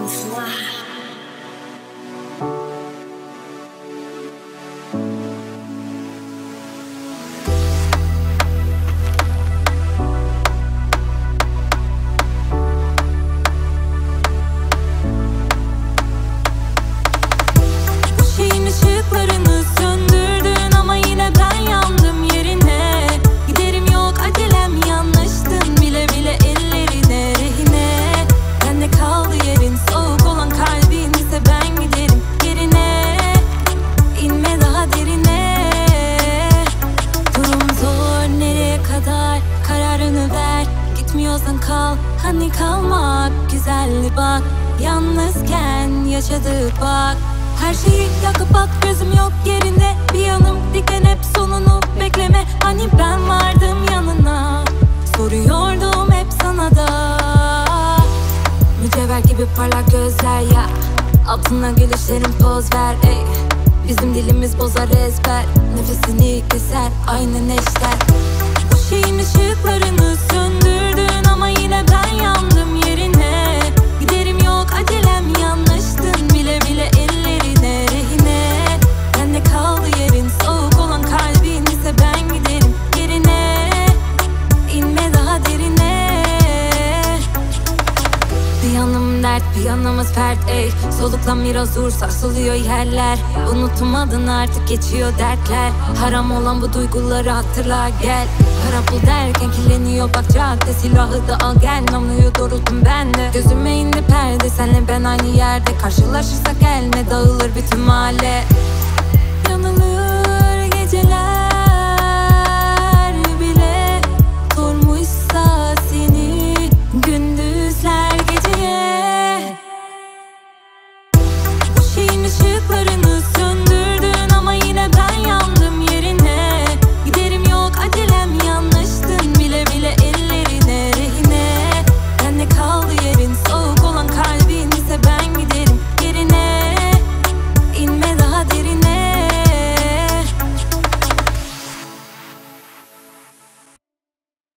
Şeyin ışıklarını söndürdün ama yine ben yandım yerine. Giderim yok acelem, yanlıştın bile bile ellerine rehine. Bende kaldı yerin, soğuk olan kalbin ise ben giderim yerine. İnme daha derine. Durum zor, nereye kadar kararını ver. Gitmiyorsan kal, hani kalmak güzeldi bak. Yalnızken yaşadık bak. Her şeyi yakıp bak, gözüm yok yerinde. Bir yanım diken, hep sonunu bekleme. Hani ben vardım yanına, soruyordum hep sana da. Mücevher gibi parlak gözler ya, altına gülüşlerin poz ver ey. Bizim dilimiz bozar ezber, nefesini keser aynı neşter. Bu şeyin ışıklarını söndürdün ama yine ben yandım yerine. Giderim yok acelem, yanlıştın bile bile ellerine rehine. Bende kaldı yerin, soğuk olan kalbin ise ben giderim yerine. İnme daha derine. Bir yanım dert, bir yanımız fert ey. Soluklan biraz dur, sarsılıyor yerler. Unutmadın artık, geçiyor dertler. Haram olan bu duyguları hatırla gel. Para pul derken kirleniyor bak cadde. Silahı da al gel, namluyu doğrulttum ben de. Gözüme indi perde, senle ben aynı yerde. Karşılaşırsak gelme, dağılır bütün mahalle. Yanılır geceler.